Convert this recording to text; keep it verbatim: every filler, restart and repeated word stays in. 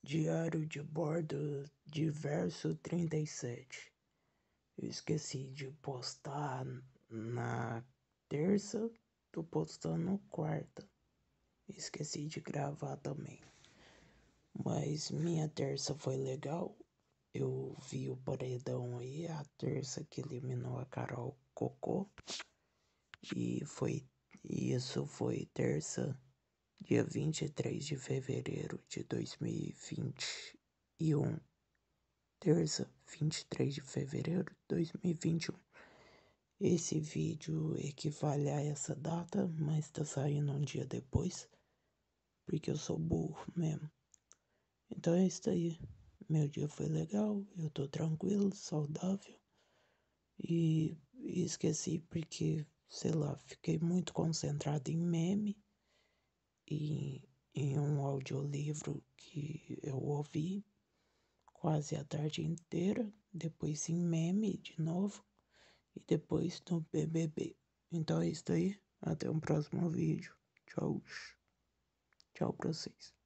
Diário de Bordo, Diverso trinta e sete. Eu esqueci de postar na terça, tô postando quarta. Esqueci de gravar também. Mas minha terça foi legal. Eu vi o paredão aí, a terça que eliminou a Carol Cocô. E foi isso foi terça, dia vinte e três de fevereiro de dois mil e vinte e um. Terça, vinte e três de fevereiro de dois mil e vinte e um. Esse vídeo equivale a essa data, mas tá saindo um dia depois, porque eu sou burro mesmo. Então é isso aí. Meu dia foi legal, eu tô tranquilo, saudável. E, e esqueci porque, sei lá, fiquei muito concentrado em meme e em um audiolivro que eu ouvi quase a tarde inteira, depois em meme de novo e depois no B B B. Então é isso aí, até o próximo vídeo. Tchau, tchau pra vocês.